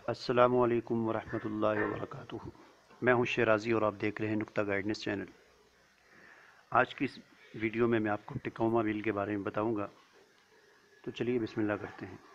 अस्सलामुअलैकुम वरहमतुल्लाहि वबरकातुहू। मैं हूं शेराज़ी और आप देख रहे हैं नुक्ता गाइडेंस चैनल। आज की इस वीडियो में मैं आपको टिकोमा व्हील के बारे में बताऊंगा। तो चलिए बिस्मिल्लाह करते हैं।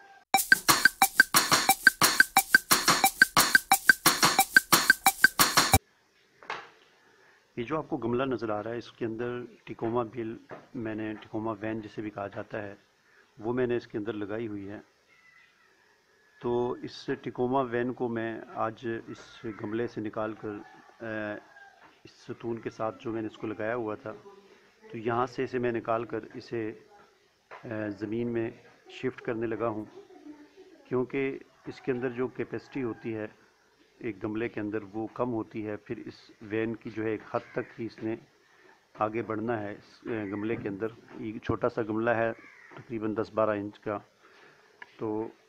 ये जो आपको गमला नज़र आ रहा है, इसके अंदर टिकोमा व्हील, मैंने टिकोमा वैन जिसे भी कहा जाता है, वो मैंने इसके अंदर लगाई हुई है। तो इस टिकोमा वैन को मैं आज इस गमले से निकाल कर इस सतून के साथ जो मैंने इसको लगाया हुआ था, तो यहाँ से इसे मैं निकाल कर इसे ज़मीन में शिफ्ट करने लगा हूँ, क्योंकि इसके अंदर जो कैपेसिटी होती है एक गमले के अंदर वो कम होती है। फिर इस वैन की जो है एक हद तक ही इसने आगे बढ़ना है। इस गमले के अंदर ये छोटा सा गमला है, तकरीबन 10-12 इंच का। तो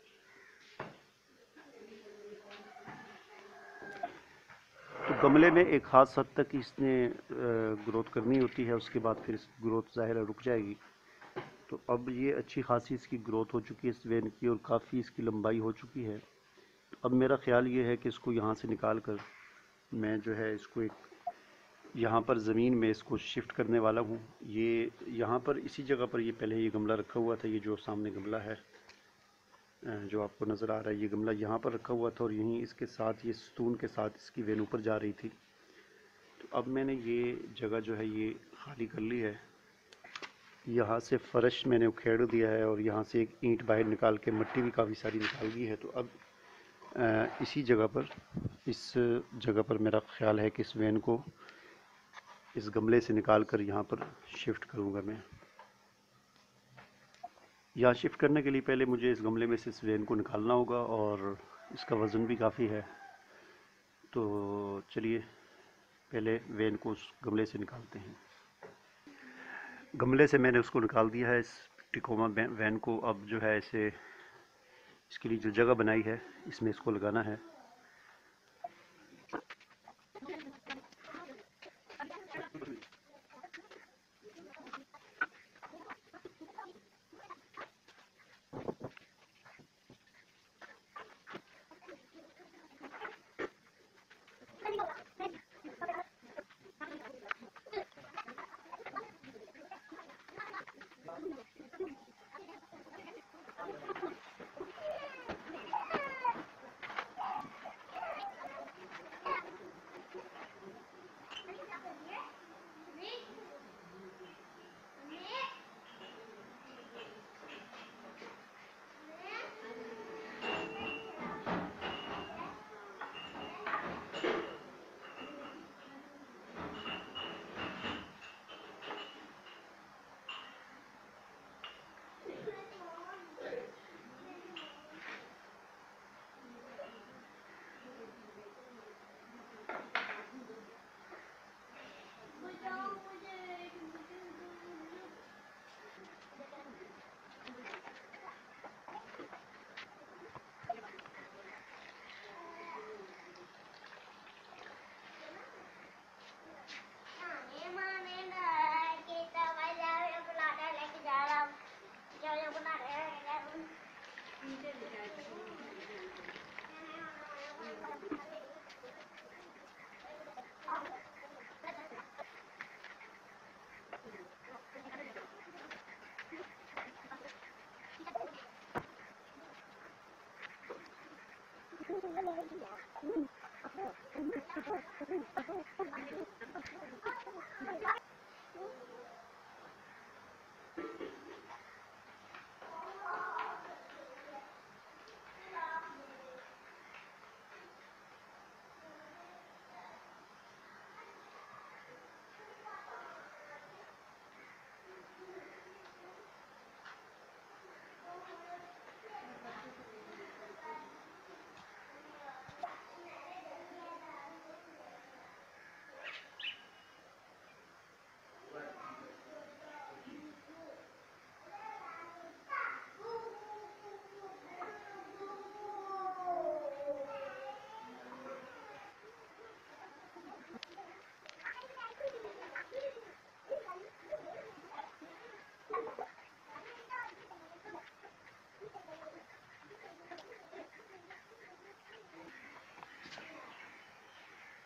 गमले में एक ख़ास हद तक इसने ग्रोथ करनी होती है, उसके बाद फिर इस ग्रोथ ज़ाहिर है रुक जाएगी। तो अब ये अच्छी खासी इसकी ग्रोथ हो चुकी है इस वैन की, और काफ़ी इसकी लंबाई हो चुकी है। तो अब मेरा ख़्याल ये है कि इसको यहाँ से निकाल कर मैं जो है इसको एक यहाँ पर ज़मीन में इसको शिफ्ट करने वाला हूँ। ये यहाँ पर इसी जगह पर ये पहले ये गमला रखा हुआ था। ये जो सामने गमला है, जो आपको नज़र आ रहा है, ये गमला यहाँ पर रखा हुआ था और यहीं इसके साथ ये सतून के साथ इसकी वैन ऊपर जा रही थी। तो अब मैंने ये जगह जो है ये खाली कर ली है। यहाँ से फ़र्श मैंने उखेड़ दिया है और यहाँ से एक ईंट बाहर निकाल के मट्टी भी काफ़ी सारी निकाल दी है। तो अब इसी जगह पर, इस जगह पर मेरा ख़्याल है कि इस वैन को इस गमले से निकाल कर यहाँ पर शिफ्ट करूँगा मैं। यहाँ शिफ्ट करने के लिए पहले मुझे इस गमले में से इस वैन को निकालना होगा, और इसका वज़न भी काफ़ी है। तो चलिए पहले वैन को उस गमले से निकालते हैं। गमले से मैंने उसको निकाल दिया है, इस टिकोमा वैन को। अब जो है इसे, इसके लिए जो जगह बनाई है इसमें इसको लगाना है।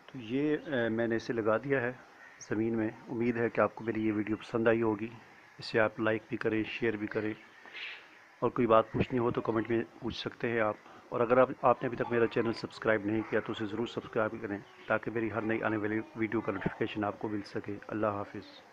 तो ये मैंने इसे लगा दिया है ज़मीन में। उम्मीद है कि आपको मेरी ये वीडियो पसंद आई होगी। इसे आप लाइक भी करें, शेयर भी करें, और कोई बात पूछनी हो तो कमेंट में पूछ सकते हैं आप। और अगर आपने अभी तक मेरा चैनल सब्सक्राइब नहीं किया तो उसे ज़रूर सब्सक्राइब करें, ताकि मेरी हर नई आने वाली वीडियो का नोटिफिकेशन आपको मिल सके। अल्लाह हाफिज़।